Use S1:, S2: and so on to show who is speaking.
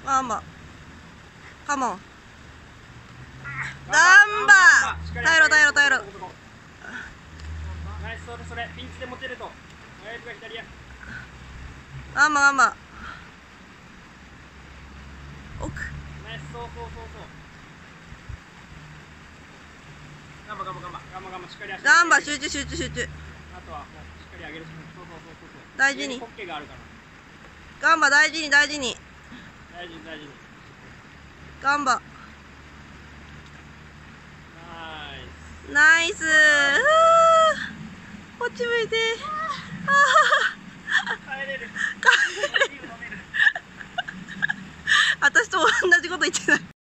S1: ガンバ。カモン。ガンバ。耐えろ耐えろ耐えろ。
S2: ナイス、それピンチで持てると。親指が左や。
S1: ガンバガンバ。奥。
S2: ナイス、そう。ガンバ、しっかり足。
S1: ガンバ、集中。
S2: あとはもうしっかり上げる。そう。
S1: 大事に。
S2: ホッケがあるから。
S1: ガンバ、大事に。
S2: 大事に。
S1: ガンバ。
S2: ナイス。
S1: ナイス。こっち向いて。
S2: 帰れる。
S1: 私と同じこと言ってない。